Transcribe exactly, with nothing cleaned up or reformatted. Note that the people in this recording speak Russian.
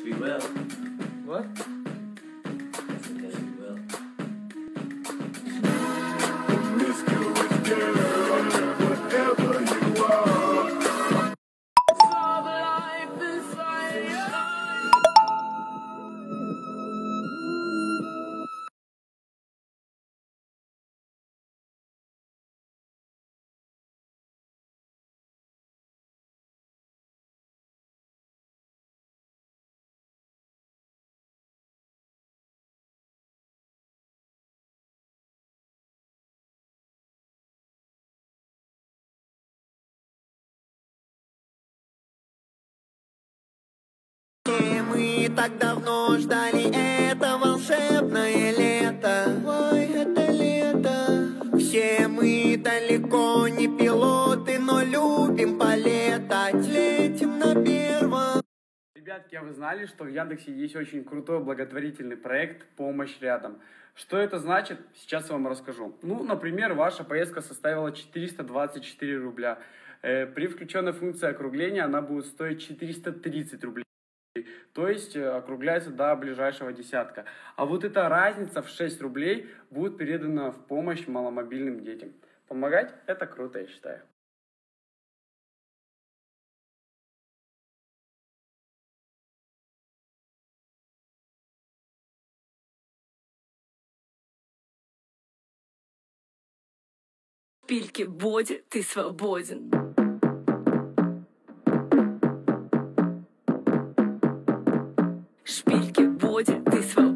guess we will. What? Yes, I guess we will. Мы так давно ждали это волшебное лето. Ой, это лето. Все мы далеко не пилоты, но любим полетать. Летим на первом. Ребятки, а вы знали, что в Яндексе есть очень крутой благотворительный проект «Помощь рядом»? Что это значит? Сейчас я вам расскажу. Ну, например, ваша поездка составила четыреста двадцать четыре рубля. Э, при включенной функции округления она будет стоить четыреста тридцать рублей. То есть округляется до ближайшего десятка. А вот эта разница в шесть рублей будет передана в помощь маломобильным детям. Помогать – это круто, я считаю. Шпильки в боди, ты свободен. Шпильки в боди, ты свободен.